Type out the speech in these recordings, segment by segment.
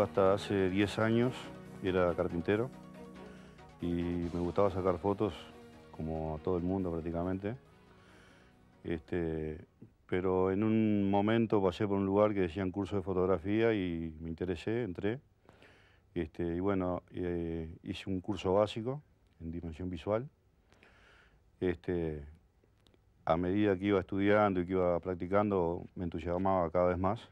hasta hace 10 años era carpintero y me gustaba sacar fotos como a todo el mundo prácticamente. Pero en un momento pasé por un lugar que decían curso de fotografía y me interesé, entré. Y bueno, hice un curso básico en dimensión visual. A medida que iba estudiando y que iba practicando, me entusiasmaba cada vez más.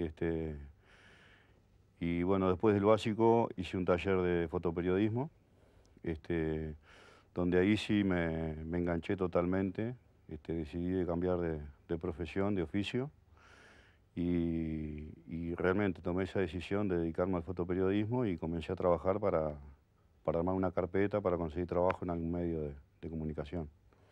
Y bueno, después del básico hice un taller de fotoperiodismo, donde ahí sí me enganché totalmente. Decidí de cambiar de profesión, de oficio, y realmente tomé esa decisión de dedicarme al fotoperiodismo y comencé a trabajar para armar una carpeta para conseguir trabajo en algún medio de comunicación.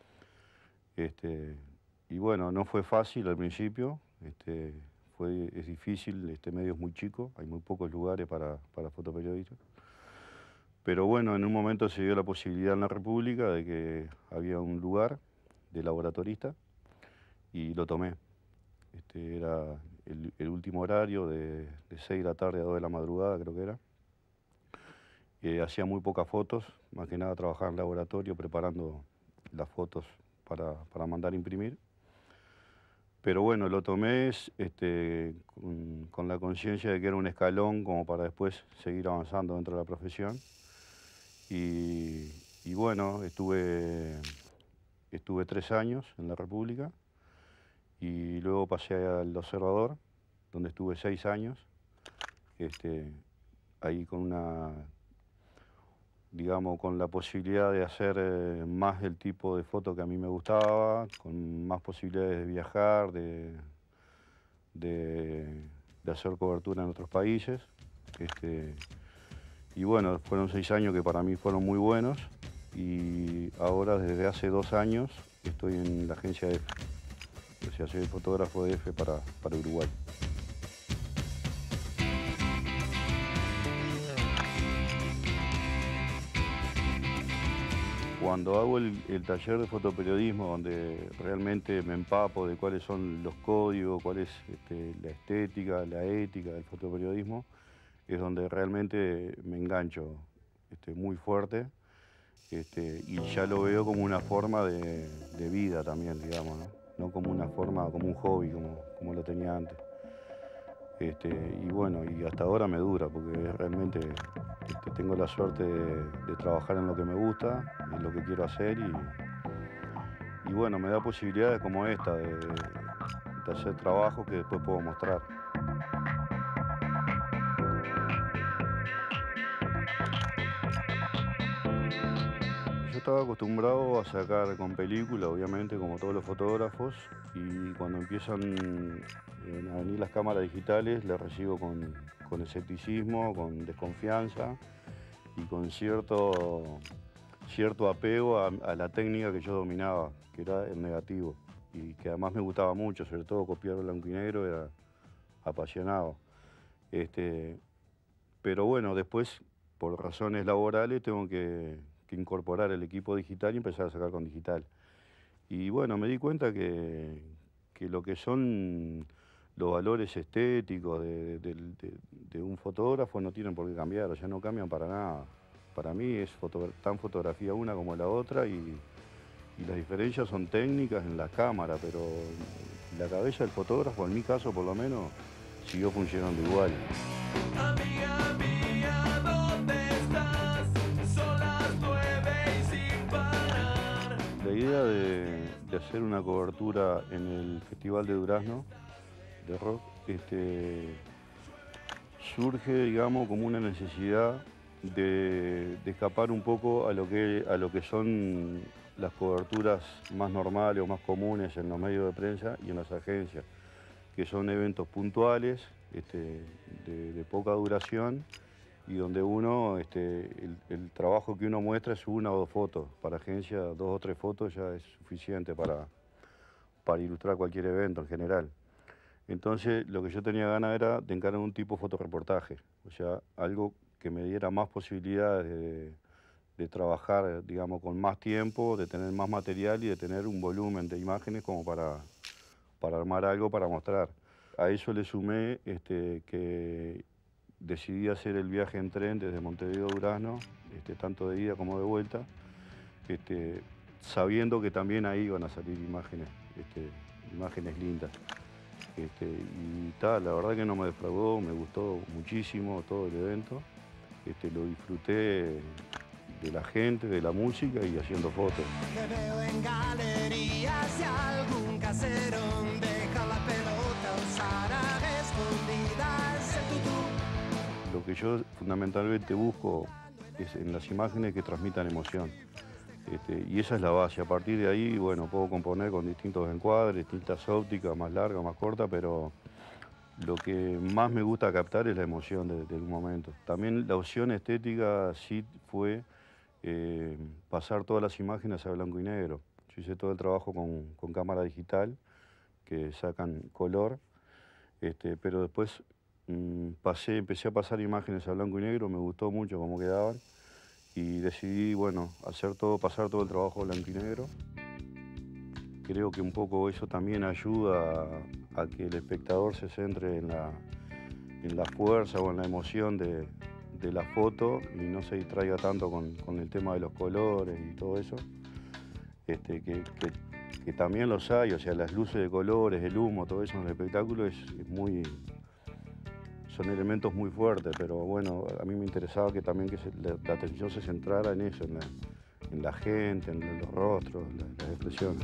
Y bueno, no fue fácil al principio, es difícil, este medio es muy chico, hay muy pocos lugares para fotoperiodistas. Pero bueno, en un momento se dio la posibilidad en la República de que había un lugar de laboratorista y lo tomé. Era el último horario de 6 de la tarde a 2 de la madrugada, creo que era. Hacía muy pocas fotos, más que nada trabajaba en laboratorio preparando las fotos para mandar a imprimir. Pero bueno, lo tomé con la conciencia de que era un escalón como para después seguir avanzando dentro de la profesión. Y bueno, estuve 3 años en la República y luego pasé al Observador, donde estuve 6 años, ahí digamos, con la posibilidad de hacer más el tipo de foto que a mí me gustaba, con más posibilidades de viajar, de hacer cobertura en otros países. Y bueno, fueron 6 años que para mí fueron muy buenos y ahora desde hace 2 años estoy en la agencia EFE, o sea, soy el fotógrafo de EFE para Uruguay. Cuando hago el taller de fotoperiodismo, donde realmente me empapo de cuáles son los códigos, cuál es la estética, la ética del fotoperiodismo, es donde realmente me engancho muy fuerte, y ya lo veo como una forma de vida también, digamos, ¿no? No como una forma, como un hobby, como lo tenía antes. Y bueno, y hasta ahora me dura, porque realmente tengo la suerte de trabajar en lo que me gusta, en lo que quiero hacer, y bueno, me da posibilidades como esta, de hacer trabajos que después puedo mostrar. Yo estaba acostumbrado a sacar con película, obviamente, como todos los fotógrafos, y cuando empiezan a venir las cámaras digitales, las recibo con escepticismo, con desconfianza y con cierto apego a la técnica que yo dominaba, que era el negativo, y que además me gustaba mucho, sobre todo copiar blanco y negro, era apasionado. Pero bueno, después, por razones laborales, tengo que incorporar el equipo digital y empezar a sacar con digital. Y bueno, me di cuenta que lo que son los valores estéticos de un fotógrafo no tienen por qué cambiar, o sea, no cambian para nada. Para mí es tan fotografía una como la otra, y las diferencias son técnicas en la cámara, pero la cabeza del fotógrafo, en mi caso por lo menos, siguió funcionando igual. Amiga mía, ¿dónde estás? Son las 9 y sin parar. La idea de hacer una cobertura en el Festival de Durazno de rock surge, digamos, como una necesidad de escapar un poco a lo que son las coberturas más normales o más comunes en los medios de prensa y en las agencias, que son eventos puntuales, de poca duración, y donde uno, el trabajo que uno muestra es 1 o 2 fotos. Para agencia, 2 o 3 fotos ya es suficiente para ilustrar cualquier evento en general. Entonces, lo que yo tenía ganas era de encarar un tipo fotoreportaje, o sea, algo que me diera más posibilidades de trabajar, digamos, con más tiempo, de tener más material y de tener un volumen de imágenes como para armar algo para mostrar. A eso le sumé que decidí hacer el viaje en tren desde Montevideo a Durazno, tanto de ida como de vuelta, sabiendo que también ahí iban a salir imágenes lindas. Y tal, la verdad que no me defraudó, me gustó muchísimo todo el evento. Lo disfruté de la gente, de la música y haciendo fotos. Te veo en galerías y algún casero deja la pelota usada escondidas en tutú. Lo que yo fundamentalmente busco es en las imágenes que transmitan emoción. Y esa es la base. A partir de ahí, bueno, puedo componer con distintos encuadres, distintas ópticas, más largas, más cortas, pero lo que más me gusta captar es la emoción del momento. También la opción estética sí fue pasar todas las imágenes a blanco y negro. Yo hice todo el trabajo con cámara digital, que sacan color, pero después empecé a pasar imágenes a blanco y negro, me gustó mucho cómo quedaban. Y decidí, bueno, pasar todo el trabajo blanco y negro. Creo que un poco eso también ayuda a que el espectador se centre en la fuerza o en la emoción de la foto y no se distraiga tanto con el tema de los colores y todo eso. Que también los hay, o sea, las luces de colores, el humo, todo eso en el espectáculo son elementos muy fuertes, pero bueno, a mí me interesaba que también la atención se centrara en eso, en la gente, en los rostros, las expresiones.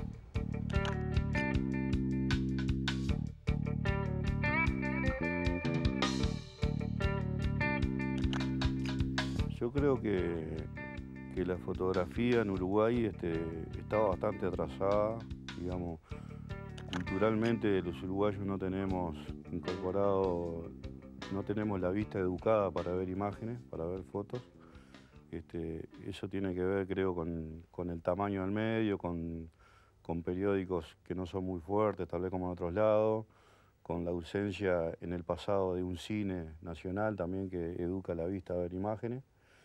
Yo creo que la fotografía en Uruguay estaba bastante atrasada, digamos. Culturalmente los uruguayos no tenemos incorporado, no tenemos la vista educada para ver imágenes, para ver fotos. Eso tiene que ver, creo, con el tamaño del medio, con periódicos que no son muy fuertes, tal vez como en otros lados, con la ausencia en el pasado de un cine nacional también que educa la vista a ver imágenes.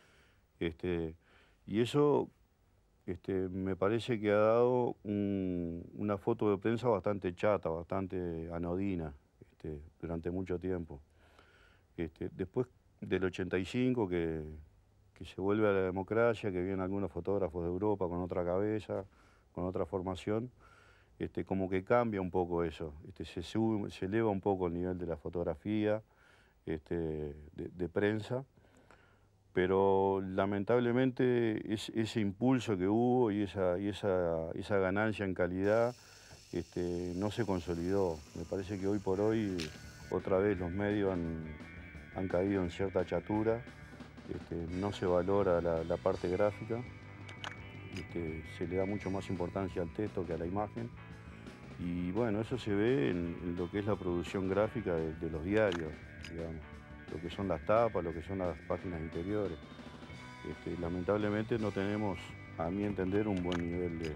Y eso me parece que ha dado una foto de prensa bastante chata, bastante anodina, durante mucho tiempo. Después del 85, que se vuelve a la democracia, que vienen algunos fotógrafos de Europa con otra cabeza, con otra formación, como que cambia un poco eso, se eleva un poco el nivel de la fotografía, de prensa, pero lamentablemente ese impulso que hubo y esa ganancia en calidad no se consolidó. Me parece que hoy por hoy otra vez los medios han caído en cierta chatura, no se valora la parte gráfica, se le da mucho más importancia al texto que a la imagen. Y bueno, eso se ve en lo que es la producción gráfica de los diarios, digamos, lo que son las tapas, lo que son las páginas interiores. Lamentablemente no tenemos, a mi entender, un buen nivel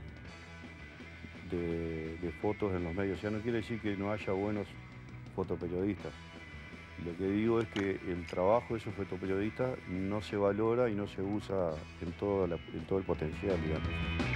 de fotos en los medios. O sea, no quiere decir que no haya buenos fotoperiodistas. Lo que digo es que el trabajo de esos fotoperiodistas no se valora y no se usa en todo el potencial, digamos.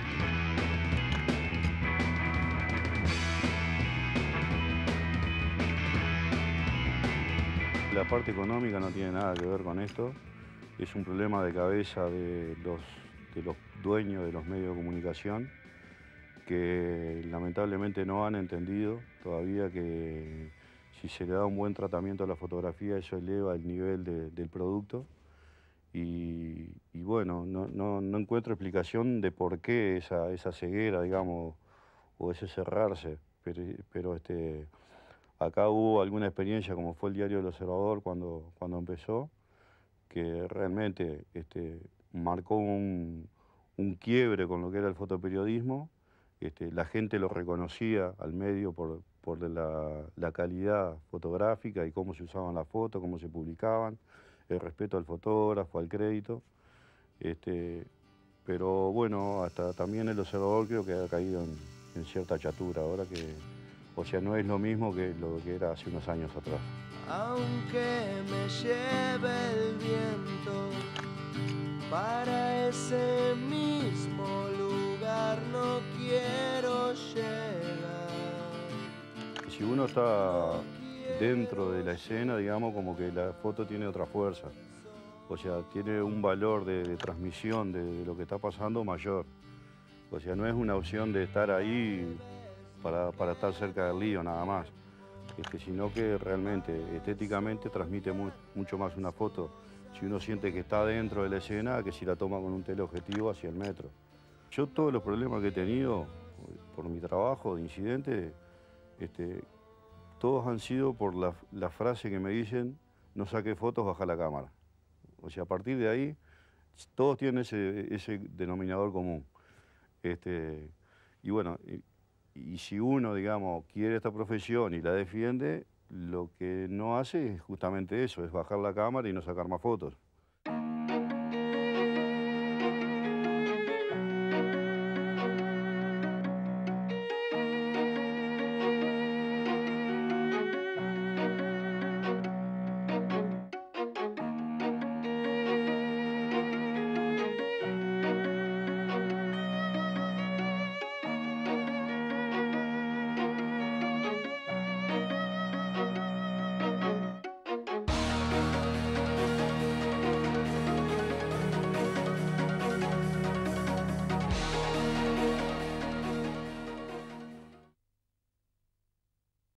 La parte económica no tiene nada que ver con esto, es un problema de cabeza de los dueños de los medios de comunicación que lamentablemente no han entendido todavía que si se le da un buen tratamiento a la fotografía eso eleva el nivel del producto y bueno, no encuentro explicación de por qué esa ceguera, digamos, o ese cerrarse, pero acá hubo alguna experiencia, como fue el diario El Observador cuando empezó, que realmente marcó un quiebre con lo que era el fotoperiodismo. La gente lo reconocía al medio por la calidad fotográfica y cómo se usaban las fotos, cómo se publicaban, el respeto al fotógrafo, al crédito. Pero bueno, hasta también El Observador creo que ha caído en cierta chatura ahora que... O sea, no es lo mismo que lo que era hace unos años atrás. Aunque me lleve el viento para ese mismo lugar, no quiero llegar. Si uno está dentro de la escena, digamos, como que la foto tiene otra fuerza. O sea, tiene un valor de transmisión de lo que está pasando mayor. O sea, no es una opción de estar ahí para estar cerca del lío nada más, sino que realmente, estéticamente, transmite mucho más una foto si uno siente que está dentro de la escena que si la toma con un teleobjetivo a 100 metros. Yo todos los problemas que he tenido por mi trabajo de incidente, todos han sido por la frase que me dicen: no saque fotos, baja la cámara. O sea, a partir de ahí, todos tienen ese denominador común. Y bueno, y si uno, digamos, quiere esta profesión y la defiende, lo que no hace es justamente eso, es bajar la cámara y no sacar más fotos.